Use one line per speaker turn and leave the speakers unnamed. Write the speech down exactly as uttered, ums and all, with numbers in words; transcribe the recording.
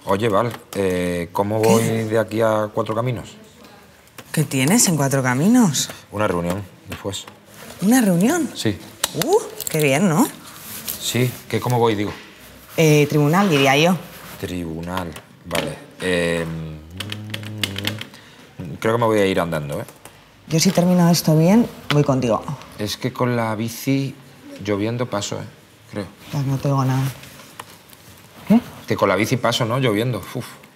Oye, Val, eh, ¿cómo voy ¿Qué? de aquí a Cuatro Caminos?
¿Qué tienes en Cuatro Caminos?
Una reunión, después.
¿Una reunión?
Sí.
Uh, qué bien, ¿no?
Sí, ¿qué cómo voy, digo?
Eh, tribunal, diría yo.
Tribunal, vale. Eh, creo que me voy a ir andando, ¿eh?
Yo, si termino esto bien, voy contigo.
Es que con la bici lloviendo paso, ¿eh? Creo.
Ya no te digo nada. ¿Qué?
Que con la bici paso, ¿no? Lloviendo. Uf.